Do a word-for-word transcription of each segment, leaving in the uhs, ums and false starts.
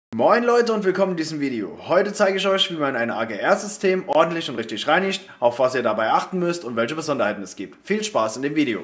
Moin Leute und willkommen in diesem Video. Heute zeige ich euch, wie man ein A G R-System ordentlich und richtig reinigt, auf was ihr dabei achten müsst und welche Besonderheiten es gibt. Viel Spaß in dem Video.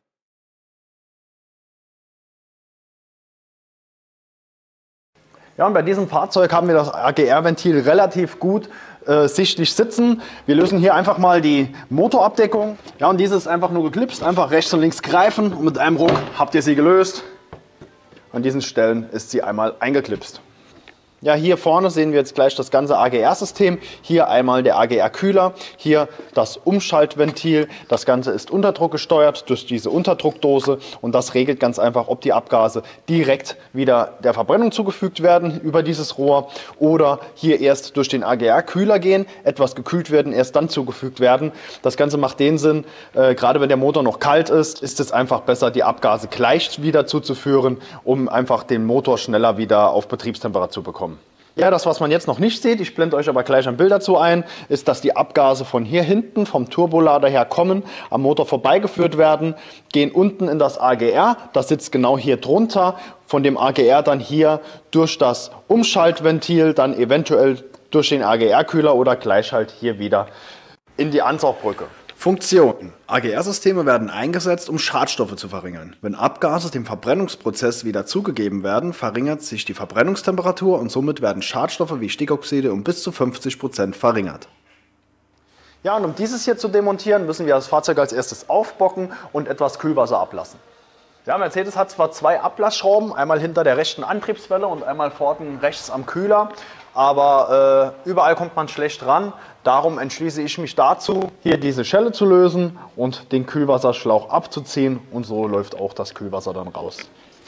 Ja, und bei diesem Fahrzeug haben wir das A G R-Ventil relativ gut äh, sichtlich sitzen. Wir lösen hier einfach mal die Motorabdeckung. Ja, und diese ist einfach nur geklipst, einfach rechts und links greifen und mit einem Ruck habt ihr sie gelöst. An diesen Stellen ist sie einmal eingeklipst. Ja, hier vorne sehen wir jetzt gleich das ganze A G R-System. Hier einmal der A G R-Kühler, hier das Umschaltventil. Das Ganze ist unterdruckgesteuert durch diese Unterdruckdose und das regelt ganz einfach, ob die Abgase direkt wieder der Verbrennung zugefügt werden über dieses Rohr oder hier erst durch den A G R-Kühler gehen, etwas gekühlt werden, erst dann zugefügt werden. Das Ganze macht den Sinn, äh, gerade wenn der Motor noch kalt ist, ist es einfach besser, die Abgase gleich wieder zuzuführen, um einfach den Motor schneller wieder auf Betriebstemperatur zu bekommen. Ja, das, was man jetzt noch nicht sieht, ich blende euch aber gleich ein Bild dazu ein, ist, dass die Abgase von hier hinten, vom Turbolader her kommen, am Motor vorbeigeführt werden, gehen unten in das A G R, das sitzt genau hier drunter, von dem A G R dann hier durch das Umschaltventil, dann eventuell durch den A G R-Kühler oder gleich halt hier wieder in die Ansaugbrücke. Funktion: A G R-Systeme werden eingesetzt, um Schadstoffe zu verringern. Wenn Abgase dem Verbrennungsprozess wieder zugegeben werden, verringert sich die Verbrennungstemperatur und somit werden Schadstoffe wie Stickoxide um bis zu fünfzig Prozent verringert. Ja, und um dieses hier zu demontieren, müssen wir das Fahrzeug als erstes aufbocken und etwas Kühlwasser ablassen. Ja, Mercedes hat zwar zwei Ablassschrauben, einmal hinter der rechten Antriebswelle und einmal vorne rechts am Kühler, aber äh, überall kommt man schlecht ran. Darum entschließe ich mich dazu, hier diese Schelle zu lösen und den Kühlwasserschlauch abzuziehen und so läuft auch das Kühlwasser dann raus.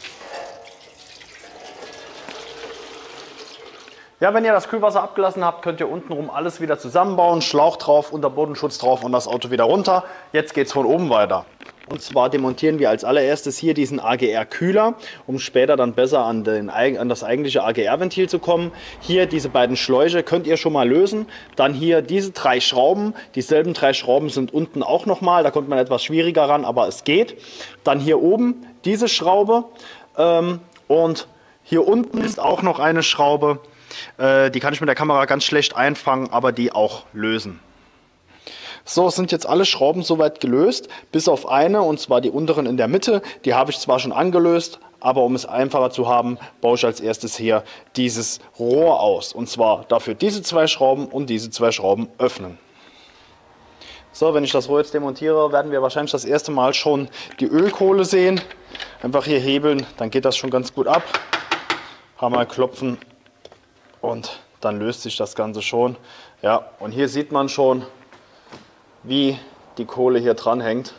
Ja, wenn ihr das Kühlwasser abgelassen habt, könnt ihr untenrum alles wieder zusammenbauen, Schlauch drauf, Unterbodenschutz drauf und das Auto wieder runter. Jetzt geht es von oben weiter. Und zwar demontieren wir als allererstes hier diesen A G R-Kühler, um später dann besser an, den, an das eigentliche A G R-Ventil zu kommen. Hier diese beiden Schläuche könnt ihr schon mal lösen. Dann hier diese drei Schrauben. Dieselben drei Schrauben sind unten auch nochmal. Da kommt man etwas schwieriger ran, aber es geht. Dann hier oben diese Schraube. Ähm, und hier unten ist auch noch eine Schraube. Äh, die kann ich mit der Kamera ganz schlecht einfangen, aber die auch lösen. So, sind jetzt alle Schrauben soweit gelöst, bis auf eine, und zwar die unteren in der Mitte. Die habe ich zwar schon angelöst, aber um es einfacher zu haben, baue ich als erstes hier dieses Rohr aus. Und zwar dafür diese zwei Schrauben und diese zwei Schrauben öffnen. So, wenn ich das Rohr jetzt demontiere, werden wir wahrscheinlich das erste Mal schon die Ölkohle sehen. Einfach hier hebeln, dann geht das schon ganz gut ab. Hammer klopfen und dann löst sich das Ganze schon. Ja, und hier sieht man schon, wie die Kohle hier dran hängt.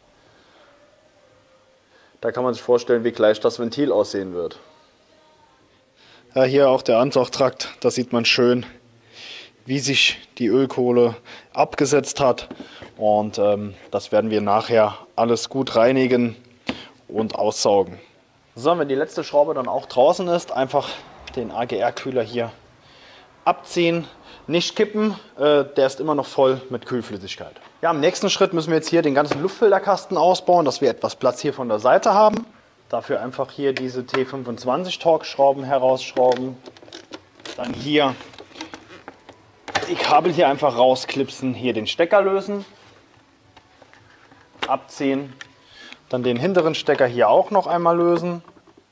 Da kann man sich vorstellen, wie gleich das Ventil aussehen wird. Ja, hier auch der Ansaugtrakt, da sieht man schön, wie sich die Ölkohle abgesetzt hat. Und ähm, das werden wir nachher alles gut reinigen und aussaugen. So, wenn die letzte Schraube dann auch draußen ist, einfach den A G R-Kühler hier abziehen. Nicht kippen, äh, der ist immer noch voll mit Kühlflüssigkeit. Ja, im nächsten Schritt müssen wir jetzt hier den ganzen Luftfilterkasten ausbauen, dass wir etwas Platz hier von der Seite haben. Dafür einfach hier diese T fünfundzwanzig Torx-Schrauben herausschrauben. Dann hier die Kabel hier einfach rausklipsen, hier den Stecker lösen, abziehen. Dann den hinteren Stecker hier auch noch einmal lösen.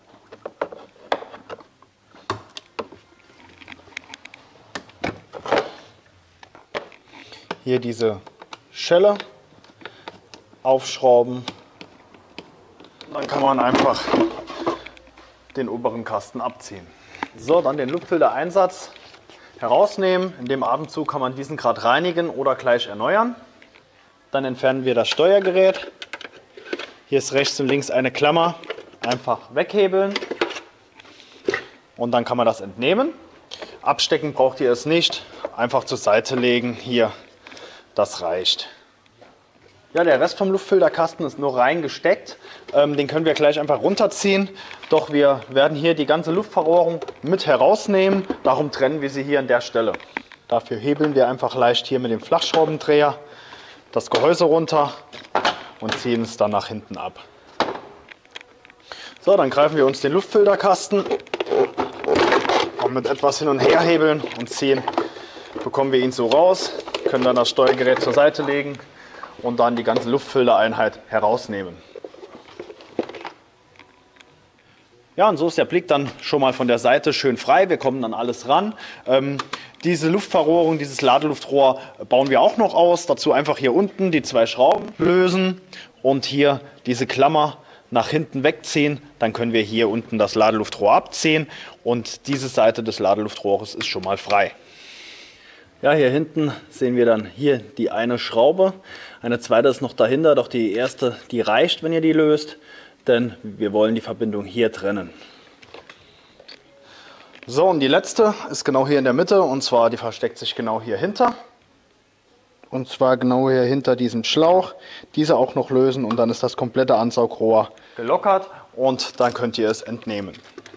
Hier diese Schelle aufschrauben. Dann kann man einfach den oberen Kasten abziehen. So, dann den Luftfiltereinsatz herausnehmen. In dem Atemzug kann man diesen gerade reinigen oder gleich erneuern. Dann entfernen wir das Steuergerät. Hier ist rechts und links eine Klammer. Einfach weghebeln. Und dann kann man das entnehmen. Abstecken braucht ihr es nicht. Einfach zur Seite legen. Hier. Das reicht. Ja, der Rest vom Luftfilterkasten ist nur reingesteckt. Ähm, den können wir gleich einfach runterziehen. Doch wir werden hier die ganze Luftverrohrung mit herausnehmen. Darum trennen wir sie hier an der Stelle. Dafür hebeln wir einfach leicht hier mit dem Flachschraubendreher das Gehäuse runter und ziehen es dann nach hinten ab. So, dann greifen wir uns den Luftfilterkasten Einfach mit etwas hin und her hebeln und ziehen, bekommen wir ihn so raus, können dann das Steuergerät zur Seite legen und dann die ganze Luftfiltereinheit herausnehmen. Ja, und so ist der Blick dann schon mal von der Seite schön frei. Wir kommen dann alles ran. Ähm, diese Luftverrohrung, dieses Ladeluftrohr bauen wir auch noch aus. Dazu einfach hier unten die zwei Schrauben lösen und hier diese Klammer nach hinten wegziehen. Dann können wir hier unten das Ladeluftrohr abziehen und diese Seite des Ladeluftrohres ist schon mal frei. Ja, hier hinten sehen wir dann hier die eine Schraube. Eine zweite ist noch dahinter, doch die erste, die reicht, wenn ihr die löst. Denn wir wollen die Verbindung hier trennen. So, und die letzte ist genau hier in der Mitte und zwar die versteckt sich genau hier hinter. Und zwar genau hier hinter diesem Schlauch. Diese auch noch lösen und dann ist das komplette Ansaugrohr gelockert und dann könnt ihr es entnehmen.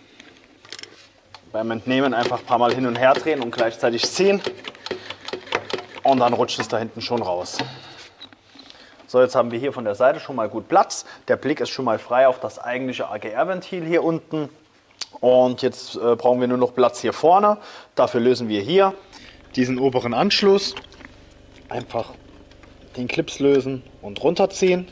Beim Entnehmen einfach ein paar Mal hin und her drehen und gleichzeitig ziehen und dann rutscht es da hinten schon raus. So, jetzt haben wir hier von der Seite schon mal gut Platz. Der Blick ist schon mal frei auf das eigentliche A G R-Ventil hier unten. Und jetzt äh, brauchen wir nur noch Platz hier vorne. Dafür lösen wir hier diesen oberen Anschluss. Einfach den Clips lösen und runterziehen.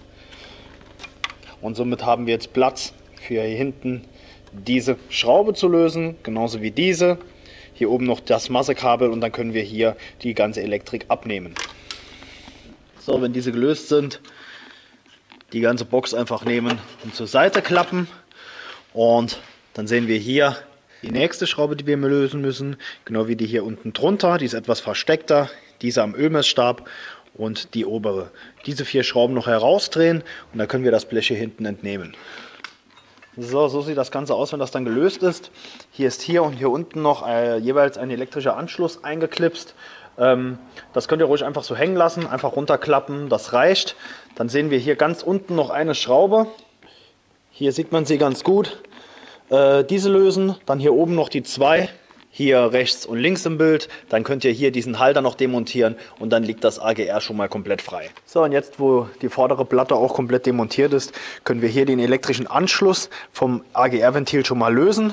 Und somit haben wir jetzt Platz für hier hinten diese Schraube zu lösen, genauso wie diese. Hier oben noch das Massekabel und dann können wir hier die ganze Elektrik abnehmen. So, wenn diese gelöst sind, die ganze Box einfach nehmen und zur Seite klappen. Und dann sehen wir hier die nächste Schraube, die wir lösen müssen. Genau wie die hier unten drunter, die ist etwas versteckter. Diese am Ölmessstab und die obere. Diese vier Schrauben noch herausdrehen und dann können wir das Blech hier hinten entnehmen. So, so sieht das Ganze aus, wenn das dann gelöst ist. Hier ist hier und hier unten noch äh, jeweils ein elektrischer Anschluss eingeklipst. Das könnt ihr ruhig einfach so hängen lassen, einfach runterklappen, das reicht. Dann sehen wir hier ganz unten noch eine Schraube. Hier sieht man sie ganz gut. Äh, diese lösen, dann hier oben noch die zwei, hier rechts und links im Bild. Dann könnt ihr hier diesen Halter noch demontieren und dann liegt das A G R schon mal komplett frei. So, und jetzt, wo die vordere Platte auch komplett demontiert ist, können wir hier den elektrischen Anschluss vom A G R-Ventil schon mal lösen.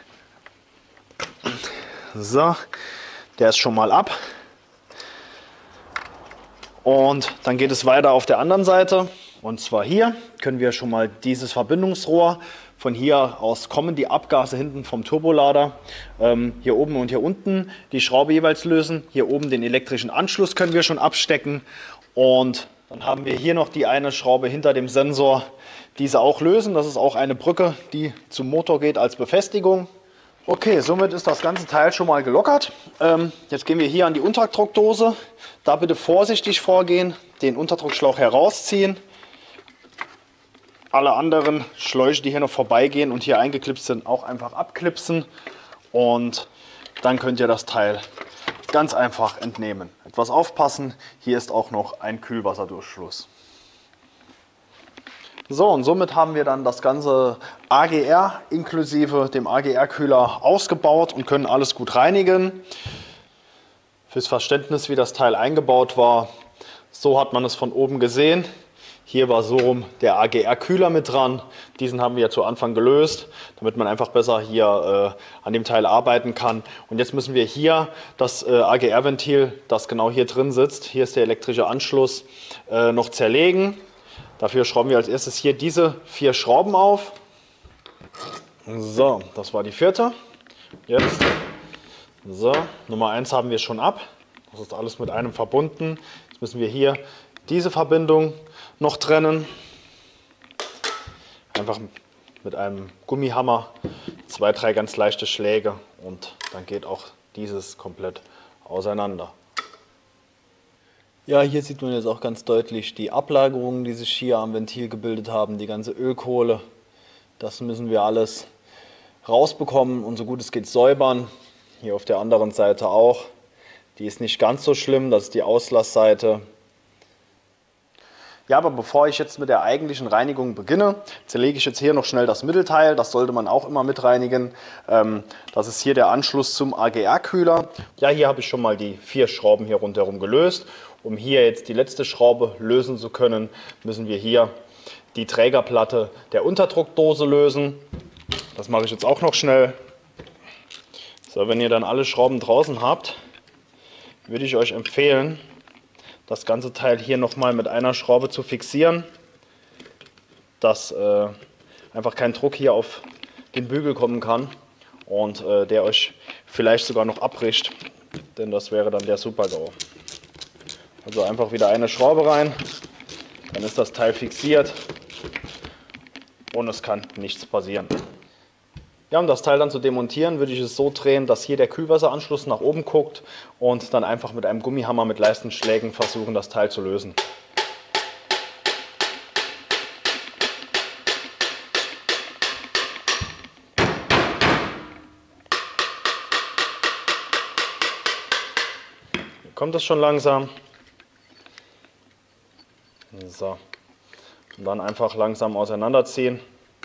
So, der ist schon mal ab. Und dann geht es weiter auf der anderen Seite. Und zwar hier können wir schon mal dieses Verbindungsrohr, von hier aus kommen die Abgase hinten vom Turbolader, ähm, hier oben und hier unten die Schraube jeweils lösen. Hier oben den elektrischen Anschluss können wir schon abstecken. Und dann haben wir hier noch die eine Schraube hinter dem Sensor, diese auch lösen. Das ist auch eine Brücke, die zum Motor geht als Befestigung. Okay, somit ist das ganze Teil schon mal gelockert. Ähm, jetzt gehen wir hier an die Unterdruckdose. Da bitte vorsichtig vorgehen, den Unterdruckschlauch herausziehen. Alle anderen Schläuche, die hier noch vorbeigehen und hier eingeklipst sind, auch einfach abklipsen. Und dann könnt ihr das Teil ganz einfach entnehmen. Etwas aufpassen, hier ist auch noch ein Kühlwasserdurchfluss. So, und somit haben wir dann das ganze A G R inklusive dem A G R-Kühler ausgebaut und können alles gut reinigen. Fürs Verständnis, wie das Teil eingebaut war, so hat man es von oben gesehen. Hier war so rum der A G R-Kühler mit dran. Diesen haben wir ja zu Anfang gelöst, damit man einfach besser hier äh, an dem Teil arbeiten kann. Und jetzt müssen wir hier das äh, A G R-Ventil, das genau hier drin sitzt, hier ist der elektrische Anschluss, äh, noch zerlegen. Dafür schrauben wir als erstes hier diese vier Schrauben auf. So, das war die vierte. Jetzt, so, Nummer eins haben wir schon ab. Das ist alles mit einem verbunden. Jetzt müssen wir hier diese Verbindung noch trennen. Einfach mit einem Gummihammer, zwei, drei ganz leichte Schläge und dann geht auch dieses komplett auseinander. Ja, hier sieht man jetzt auch ganz deutlich die Ablagerungen, die sich hier am Ventil gebildet haben, die ganze Ölkohle. Das müssen wir alles rausbekommen und so gut es geht säubern. Hier auf der anderen Seite auch. Die ist nicht ganz so schlimm, das ist die Auslassseite. Ja, aber bevor ich jetzt mit der eigentlichen Reinigung beginne, zerlege ich jetzt hier noch schnell das Mittelteil. Das sollte man auch immer mit reinigen. Das ist hier der Anschluss zum A G R-Kühler. Ja, hier habe ich schon mal die vier Schrauben hier rundherum gelöst. Um hier jetzt die letzte Schraube lösen zu können, müssen wir hier die Trägerplatte der Unterdruckdose lösen. Das mache ich jetzt auch noch schnell. So, wenn ihr dann alle Schrauben draußen habt, würde ich euch empfehlen, das ganze Teil hier nochmal mit einer Schraube zu fixieren, dass äh, einfach kein Druck hier auf den Bügel kommen kann und äh, der euch vielleicht sogar noch abbricht, denn das wäre dann der Super-GAU. Also einfach wieder eine Schraube rein, dann ist das Teil fixiert und es kann nichts passieren. Ja, um das Teil dann zu demontieren, würde ich es so drehen, dass hier der Kühlwasseranschluss nach oben guckt und dann einfach mit einem Gummihammer mit Leistenschlägen versuchen, das Teil zu lösen. Hier kommt es schon langsam. So. Und dann einfach langsam auseinanderziehen.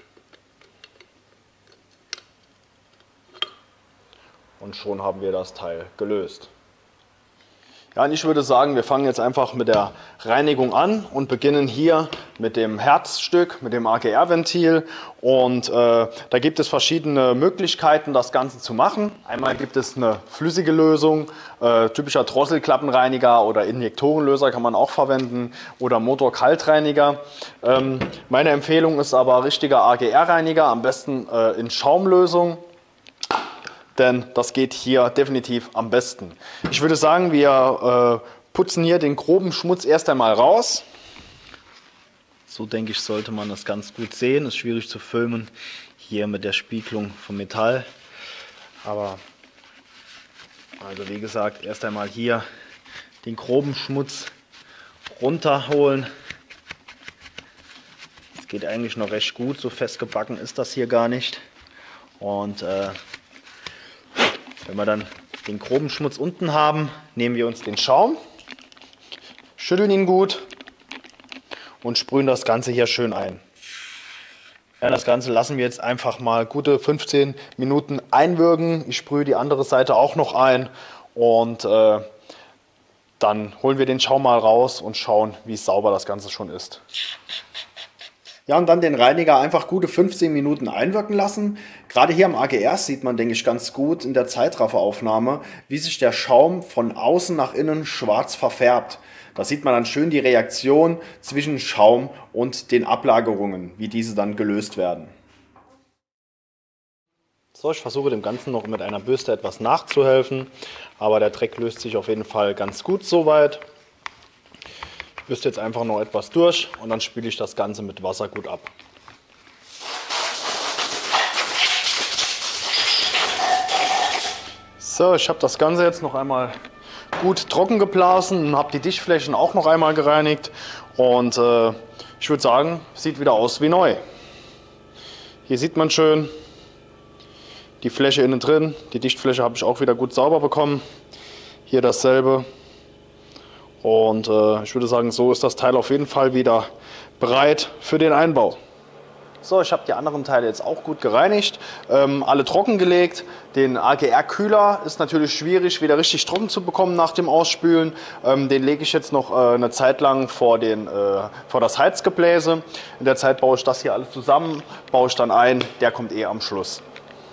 Und schon haben wir das Teil gelöst. Ja, und ich würde sagen, wir fangen jetzt einfach mit der Reinigung an und beginnen hier mit dem Herzstück, mit dem A G R-Ventil. Und äh, da gibt es verschiedene Möglichkeiten, das Ganze zu machen. Einmal gibt es eine flüssige Lösung, äh, typischer Drosselklappenreiniger oder Injektorenlöser kann man auch verwenden oder Motorkaltreiniger. Ähm, meine Empfehlung ist aber richtiger A G R-Reiniger, am besten äh, in Schaumlösung. Denn das geht hier definitiv am besten. Ich würde sagen, wir äh, putzen hier den groben Schmutz erst einmal raus. So denke ich, sollte man das ganz gut sehen. Ist schwierig zu filmen hier mit der Spiegelung vom Metall. Aber also wie gesagt, erst einmal hier den groben Schmutz runterholen. Das geht eigentlich noch recht gut, so festgebacken ist das hier gar nicht. Und äh, wenn wir dann den groben Schmutz unten haben, nehmen wir uns den Schaum, schütteln ihn gut und sprühen das Ganze hier schön ein. Ja, das Ganze lassen wir jetzt einfach mal gute fünfzehn Minuten einwirken. Ich sprühe die andere Seite auch noch ein und äh, dann holen wir den Schaum mal raus und schauen, wie sauber das Ganze schon ist. Ja, und dann den Reiniger einfach gute fünfzehn Minuten einwirken lassen. Gerade hier am A G R sieht man, denke ich, ganz gut in der Zeitrafferaufnahme, wie sich der Schaum von außen nach innen schwarz verfärbt. Da sieht man dann schön die Reaktion zwischen Schaum und den Ablagerungen, wie diese dann gelöst werden. So, ich versuche dem Ganzen noch mit einer Bürste etwas nachzuhelfen, aber der Dreck löst sich auf jeden Fall ganz gut soweit. Ich bürste jetzt einfach noch etwas durch und dann spüle ich das Ganze mit Wasser gut ab. So, ich habe das Ganze jetzt noch einmal gut trocken geblasen und habe die Dichtflächen auch noch einmal gereinigt und äh, ich würde sagen, sieht wieder aus wie neu. Hier sieht man schön die Fläche innen drin, die Dichtfläche habe ich auch wieder gut sauber bekommen. Hier dasselbe. Und äh, ich würde sagen, so ist das Teil auf jeden Fall wieder bereit für den Einbau. So, ich habe die anderen Teile jetzt auch gut gereinigt, ähm, alle trocken gelegt. Den A G R-Kühler ist natürlich schwierig, wieder richtig trocken zu bekommen nach dem Ausspülen. Ähm, den lege ich jetzt noch äh, eine Zeit lang vor, den, äh, vor das Heizgebläse. In der Zeit baue ich das hier alles zusammen, baue ich dann ein, der kommt eh am Schluss.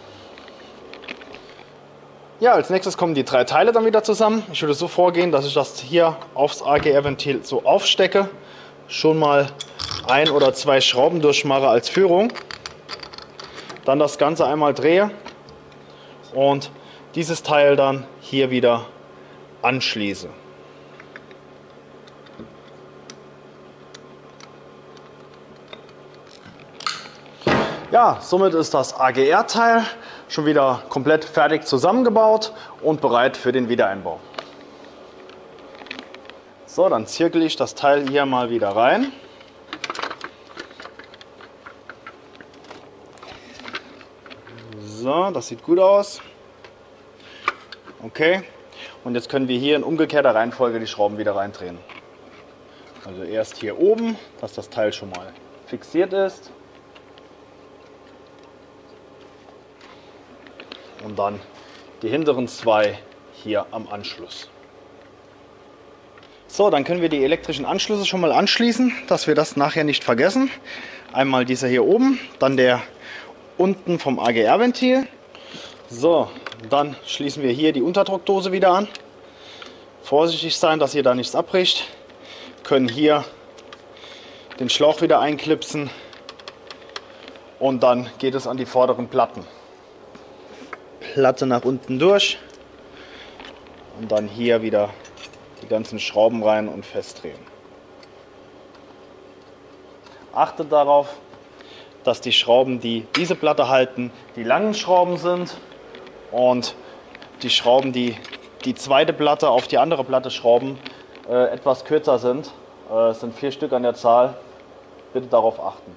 Ja, als nächstes kommen die drei Teile dann wieder zusammen. Ich würde so vorgehen, dass ich das hier aufs A G R-Ventil so aufstecke, schon mal ein oder zwei Schrauben durchmache als Führung, dann das Ganze einmal drehe und dieses Teil dann hier wieder anschließe. Ja, somit ist das A G R-Teil schon wieder komplett fertig zusammengebaut und bereit für den Wiedereinbau. So, dann zirkel ich das Teil hier mal wieder rein. So, das sieht gut aus. Okay, und jetzt können wir hier in umgekehrter Reihenfolge die Schrauben wieder reindrehen. Also erst hier oben, dass das Teil schon mal fixiert ist. Und dann die hinteren zwei hier am Anschluss. So, dann können wir die elektrischen Anschlüsse schon mal anschließen, dass wir das nachher nicht vergessen. Einmal dieser hier oben, dann der unten vom A G R-Ventil. So, dann schließen wir hier die Unterdruckdose wieder an. Vorsichtig sein, dass hier da nichts abbricht. Können hier den Schlauch wieder einklipsen und dann geht es an die vorderen Platten. Platte nach unten durch und dann hier wieder die ganzen Schrauben rein und festdrehen. Achtet darauf, dass die Schrauben, die diese Platte halten, die langen Schrauben sind und die Schrauben, die die zweite Platte auf die andere Platte schrauben, äh, etwas kürzer sind. Äh, es sind vier Stück an der Zahl. Bitte darauf achten.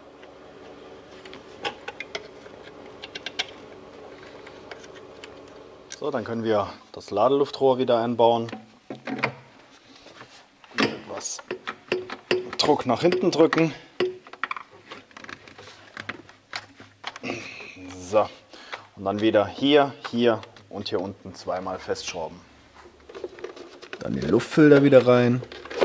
So, dann können wir das Ladeluftrohr wieder einbauen. Etwas Druck nach hinten drücken. So, und dann wieder hier, hier und hier unten zweimal festschrauben. Dann den Luftfilter wieder rein.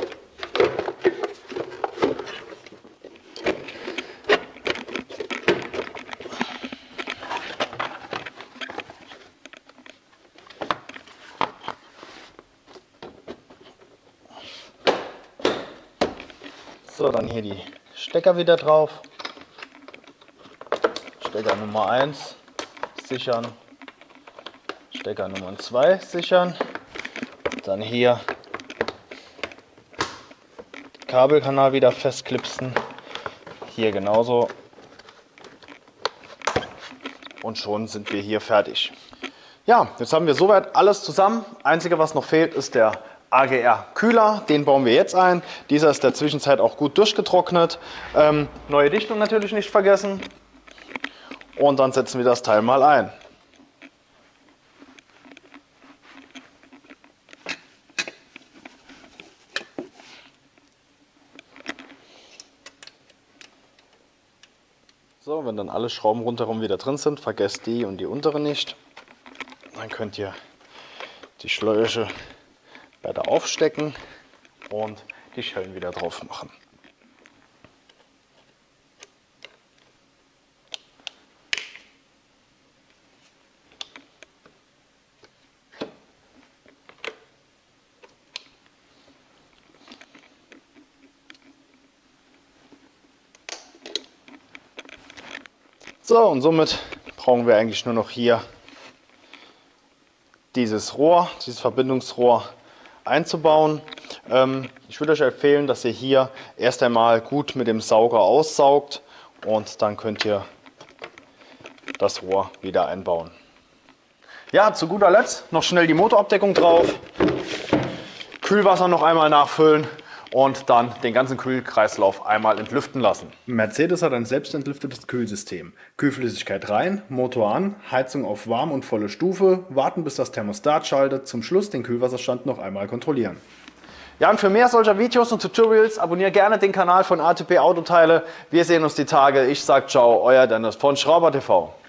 So, dann hier die Stecker wieder drauf. Stecker Nummer eins sichern. Stecker Nummer zwei sichern. Dann hier den Kabelkanal wieder festklipsen. Hier genauso. Und schon sind wir hier fertig. Ja, jetzt haben wir soweit alles zusammen. Einzige, was noch fehlt, ist der A G R-Kühler. Den bauen wir jetzt ein. Dieser ist der Zwischenzeit auch gut durchgetrocknet. Ähm, neue Dichtung natürlich nicht vergessen. Und dann setzen wir das Teil mal ein. So, wenn dann alle Schrauben rundherum wieder drin sind, vergesst die und die untere nicht. Dann könnt ihr die Schläuche weiter aufstecken und die Schellen wieder drauf machen. So, und somit brauchen wir eigentlich nur noch hier dieses Rohr, dieses Verbindungsrohr einzubauen. Ähm, ich würde euch empfehlen, dass ihr hier erst einmal gut mit dem Sauger aussaugt und dann könnt ihr das Rohr wieder einbauen. Ja, zu guter Letzt noch schnell die Motorabdeckung drauf, Kühlwasser noch einmal nachfüllen und dann den ganzen Kühlkreislauf einmal entlüften lassen. Mercedes hat ein selbstentlüftetes Kühlsystem. Kühlflüssigkeit rein, Motor an, Heizung auf warm und volle Stufe, warten bis das Thermostat schaltet, zum Schluss den Kühlwasserstand noch einmal kontrollieren. Ja, und für mehr solcher Videos und Tutorials abonniert gerne den Kanal von A T P Autoteile. Wir sehen uns die Tage. Ich sag ciao, euer Dennis von Schrauber T V.